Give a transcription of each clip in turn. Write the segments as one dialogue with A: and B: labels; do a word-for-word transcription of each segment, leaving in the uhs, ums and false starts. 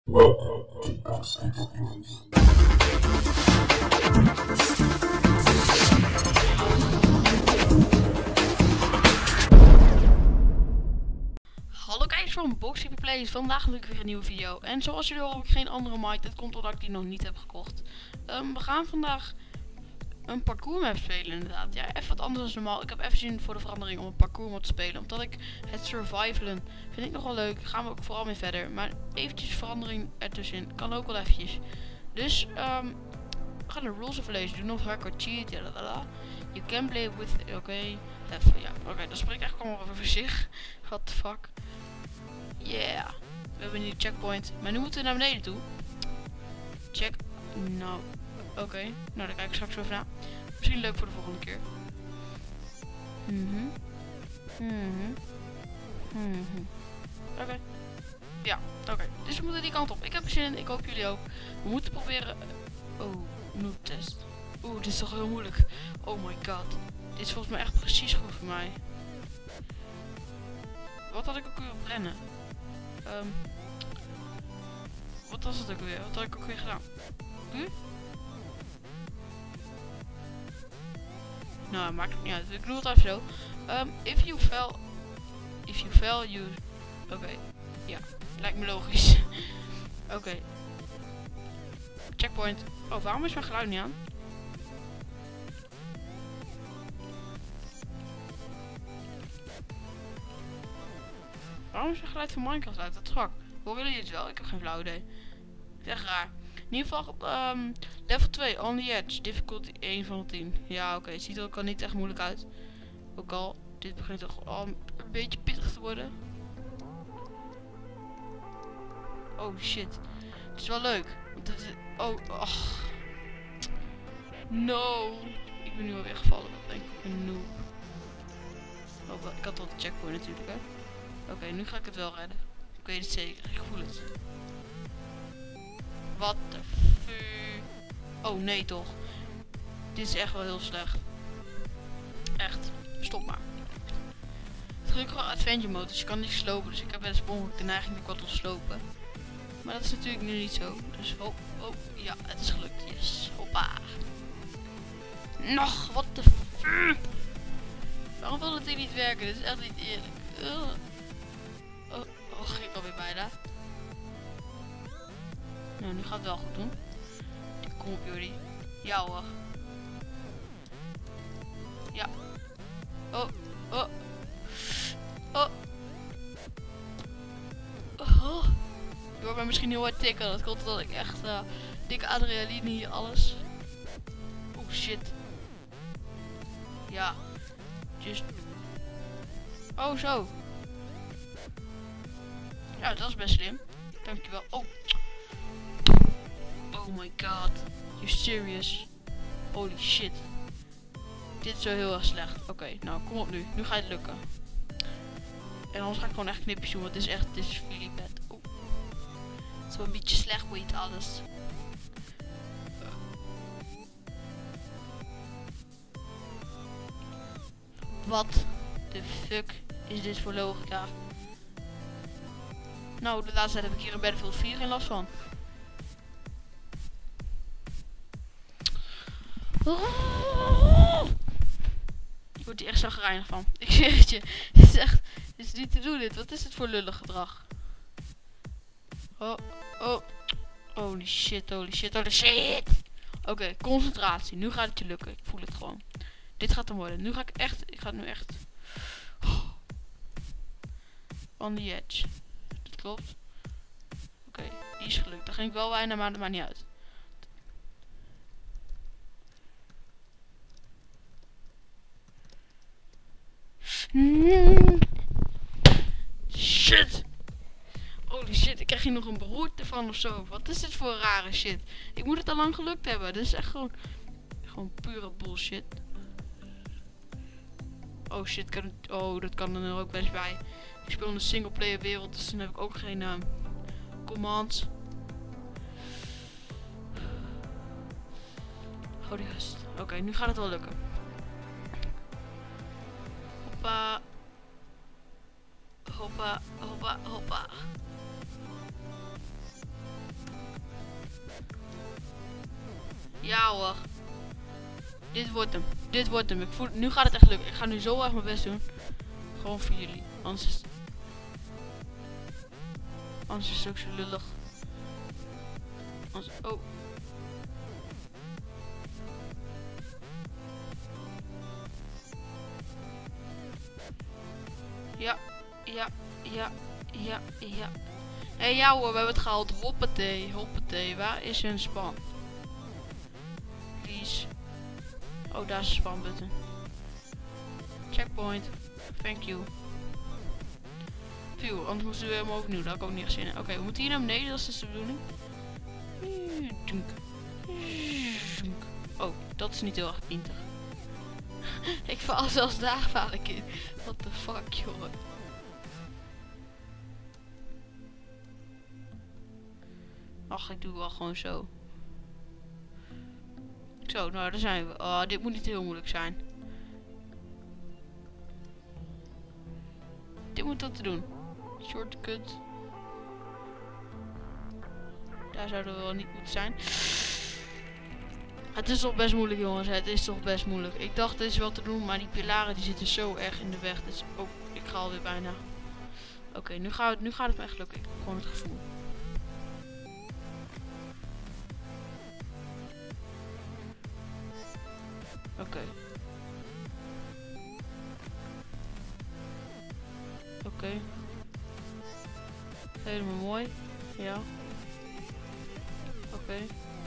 A: Welcome to Box Exclusives.
B: Hallo kijkers van Box T V Plays, vandaag natuurlijk weer een nieuwe video. En zoals jullie horen heb ik geen andere mic, dat komt omdat ik die nog niet heb gekocht. Um, we gaan vandaag een parcours map spelen inderdaad. Ja, even wat anders dan normaal. Ik heb even zin voor de verandering om een parcours map te spelen. Omdat ik het survivalen vind ik nog wel leuk, daar gaan we ook vooral mee verder. Maar eventjes verandering ertussenin kan ook wel eventjes. Dus um, we gaan de rules even lezen. Do not hack or cheat, ja, la. You can play with, oké, okay. Even, ja, oké, okay, dat spreekt echt allemaal over zich. What the fuck. Yeah, we hebben nu checkpoint. Maar nu moeten we naar beneden toe. Check. Nou, oké. Okay. Nou, daar kijk ik straks over na. Misschien leuk voor de volgende keer. Mhm. Mhm. Mhm. Oké. Okay. Ja, oké. Okay. Dus we moeten die kant op. Ik heb er zin in. Ik hoop jullie ook. We moeten proberen. Oh, noob test. Oeh, dit is toch heel moeilijk. Oh my god. Dit is volgens mij echt precies goed voor mij. Wat had ik ook weer op rennen? Um, wat was het ook weer? Wat had ik ook weer gedaan? Hm? Nou, maakt het niet uit. Ik doe het even zo. Um, if you fell... If you fell, you... Oké. Okay. Ja, lijkt me logisch. Oké. Okay. Checkpoint. Oh, waarom is mijn geluid niet aan? Waarom is mijn geluid van Minecraft uit? Dat is gek. Horen jullie het wel? Ik heb geen flauw idee. Het is echt raar. In ieder geval, um, level twee, on the edge. Difficulty één van de tien. Ja, oké. Okay. Het ziet er ook al niet echt moeilijk uit. Ook al, dit begint toch al een beetje pittig te worden. Oh shit. Het is wel leuk. Want het is, oh, ach. No. Ik ben nu alweer gevallen. Wat denk ik een noob. Oh, ik had al de checkpoint natuurlijk, hè. Oké, okay, nu ga ik het wel redden. Ik weet het zeker, ik voel het. Wat de fuck. Oh nee toch. Dit is echt wel heel slecht. Echt, stop maar. Het is gelukkig wel adventure mode, dus je kan niet slopen. Dus ik heb wel eens ongeluk de neiging dat ik wat wil slopen. Maar dat is natuurlijk nu niet zo. Dus oh, oh, ja, het is gelukt. Yes, hoppa. Nog, wat de fuck. Waarom wil het ding niet werken? Dit is echt niet eerlijk. Uh. Oh, oh, ging ik alweer bijna. Nou, nu gaat het wel goed doen. Kom op jullie. Ja hoor. Ja. Oh, oh. Oh. Oh. Je hoort mij misschien heel hard tikken. Dat komt omdat ik echt uh, dikke adrenaline hier alles. Oh shit. Ja. Just. Oh zo. Ja, dat is best slim. Dankjewel. Oh. Oh my god. You serious? Holy shit. Dit is zo heel erg slecht. Oké, okay, nou kom op nu. Nu gaat het lukken. En anders ga ik gewoon echt knipjes doen. Want dit is echt, dit is really bad. Oh. Het is wel een beetje slecht weet alles. Wat de fuck is dit voor logica? Nou, de laatste tijd heb ik hier in Battlefield vier geen last van. Ik word hier echt chagrijnig van. Ik zeg het je. Dit is echt... Dit is niet te doen dit. Wat is het voor lullig gedrag? Oh, oh. Holy shit, holy shit, holy shit. Oké, okay, concentratie. Nu gaat het je lukken. Ik voel het gewoon. Dit gaat hem worden. Nu ga ik echt... Ik ga het nu echt... On the edge. Dat klopt. Oké, okay, die is gelukt. Daar ging ik wel bijna, maar dat maakt niet uit. Mm. Shit. Holy shit, ik krijg hier nog een beroerte van of zo. Wat is dit voor rare shit? Ik moet het al lang gelukt hebben. Dit is echt gewoon... Gewoon pure bullshit. Oh shit, kan het, oh dat kan er ook best bij. Ik speel in een singleplayer wereld, dus dan heb ik ook geen uh, commands. Oh die rust. Oké, okay, nu gaat het wel lukken. Hoppa. Hoppa, hoppa, hoppa. Ja hoor. Dit wordt hem. Dit wordt hem. Ik voel, nu gaat het echt lukken. Ik ga nu zo erg mijn best doen. Gewoon voor jullie. Anders is, anders is het ook zo lullig. Anders, oh. Ja, ja, ja, ja, ja. Hé hey, ja hoor, we hebben het gehaald. Hoppatee, hoppatee. Waar is hun span? Please. Oh, daar is een span button. Checkpoint. Thank you. Phew, anders moesten we hem overnieuw. Daar had ik ook niet gezien. Oké, okay, we moeten hier naar beneden, dat is dus de bedoeling. Oh, dat is niet heel erg pintig. Ik val zelfs daar val ik in. What the fuck, joh. Ach, ik doe wel gewoon zo. Zo, nou daar zijn we. Oh, dit moet niet heel moeilijk zijn. Dit moet dat te doen. Shortcut. Daar zouden we wel niet moeten zijn. Het is toch best moeilijk, jongens. Het is toch best moeilijk. Ik dacht, dit is wel te doen, maar die pilaren die zitten zo erg in de weg. Dus, oh, ik ga alweer bijna. Oké, okay, nu, gaat het, nu gaat het me echt lukken. Ik heb gewoon het gevoel. Oké. Okay. Oké. Okay. Helemaal mooi. Ja. Oké. Okay.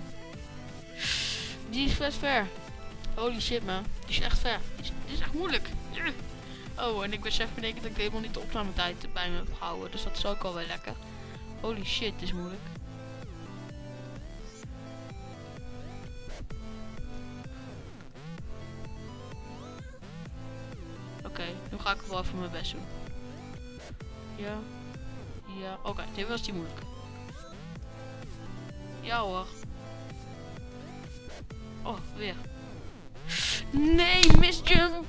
B: Die is best ver. Holy shit, man. Die is echt ver. Die is, die is echt moeilijk. Oh, en ik besef in één keer dat ik helemaal niet de opnametijd bij me heb gehouden. Dus dat is ook al wel lekker. Holy shit, dit is moeilijk. Oké, okay, nu ga ik wel even mijn best doen. Ja. Ja. Oké, okay, dit was die moeilijk. Ja hoor. Oh, weer. Nee, misjump.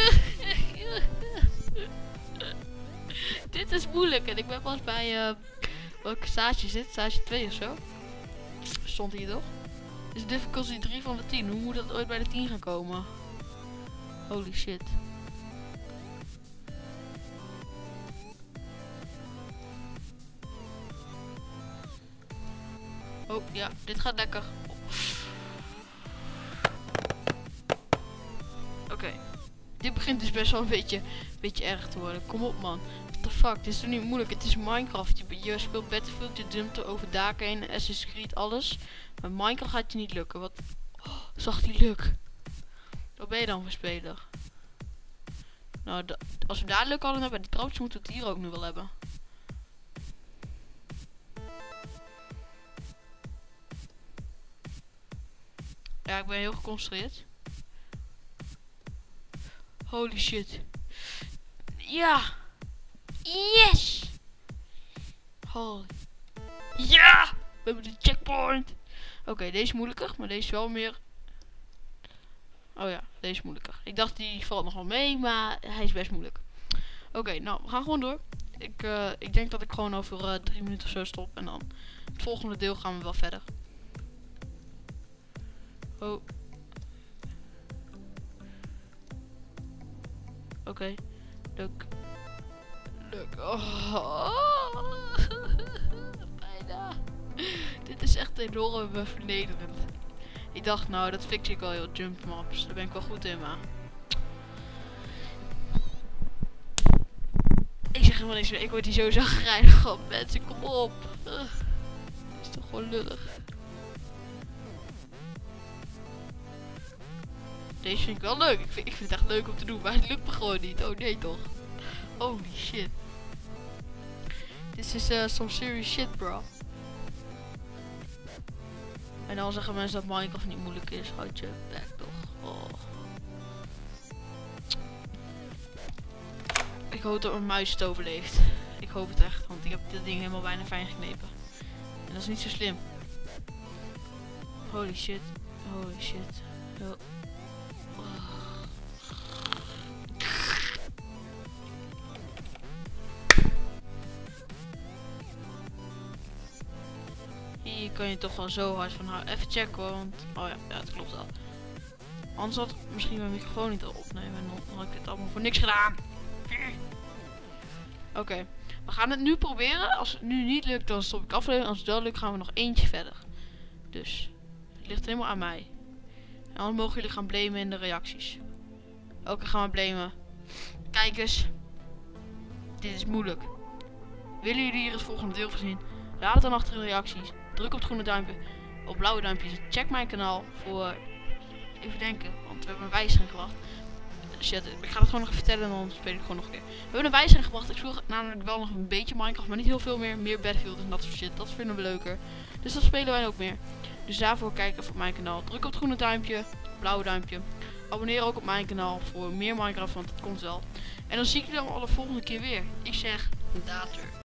B: Dit is moeilijk. En ik ben pas bij... Uh, welke stage zit? Stage twee of zo? Stond hier toch? Is difficulty drie van de tien. Hoe moet dat ooit bij de tien gaan komen? Holy shit. Oh, ja. Dit gaat lekker. Oké. Okay. Dit begint dus best wel een beetje, beetje erg te worden. Kom op, man. What the fuck? Dit is toch niet moeilijk? Het is Minecraft. Je, je speelt Battlefield, je jumpt er over daken heen, Assassin's Creed, alles. Maar Minecraft gaat je niet lukken. Wat? Oh, zag die luk. Wat ben je dan voor speler? Nou, als we daar luk hadden hebben, die trapjes moeten we het hier ook nu wel hebben. Ja, ik ben heel geconcentreerd. Holy shit. Ja. Yes. Holy. Ja. We hebben de checkpoint. Oké, okay, deze is moeilijker, maar deze is wel meer... Oh ja, deze is moeilijker. Ik dacht die valt nog wel mee, maar hij is best moeilijk. Oké, okay, nou, we gaan gewoon door. Ik, uh, ik denk dat ik gewoon over uh, drie minuten of zo stop. En dan het volgende deel gaan we wel verder. Oh. Oké. Okay. Leuk. Leuk. Oh. Bijna. Dit is echt enorm vernederend. Ik dacht, nou, dat fix ik wel heel jump maps. Daar ben ik wel goed in, maar... Ik zeg helemaal niks meer. Ik word hier zo zagrijnig op. Mensen, kom op. Uh. Dat is toch gewoon lullig. Deze vind ik wel leuk. Ik vind, ik vind het echt leuk om te doen, maar het lukt me gewoon niet. Oh nee toch. Holy shit. Dit is uh, some serious shit, bro. En dan zeggen mensen dat Minecraft niet moeilijk is. Houd je bek toch. Oh. Ik hoop dat mijn muis het overleeft. Ik hoop het echt, want ik heb dit ding helemaal bijna fijn geknepen. En dat is niet zo slim. Holy shit. Holy shit. Oh. Hier kan je toch wel zo hard van houden. Even checken hoor, want... Oh ja, ja, het klopt wel. Anders had ik misschien mijn microfoon niet al opnemen en dan had ik dit allemaal voor niks gedaan. Oké, okay. We gaan het nu proberen. Als het nu niet lukt, dan stop ik aflevering. Als het wel lukt, gaan we nog eentje verder. Dus, het ligt helemaal aan mij. En dan mogen jullie gaan blamen in de reacties. Oké, okay, gaan we blamen. Kijkers, dit is moeilijk. Willen jullie hier het volgende deel van zien? Laat het dan achter in de reacties. Druk op het groene duimpje, op blauwe duimpjes. Check mijn kanaal voor... Even denken, want we hebben een wijziging gebracht. Shit, ik ga het gewoon nog even vertellen en dan speel ik gewoon nog een keer. We hebben een wijziging gebracht. Ik zoek namelijk wel nog een beetje Minecraft, maar niet heel veel meer. Meer Battlefield en dat soort shit. Dat vinden we leuker. Dus dat spelen wij ook meer. Dus daarvoor kijk even op mijn kanaal. Druk op het groene duimpje, blauwe duimpje. Abonneer ook op mijn kanaal voor meer Minecraft, want het komt wel. En dan zie ik jullie allemaal de volgende keer weer. Ik zeg, later.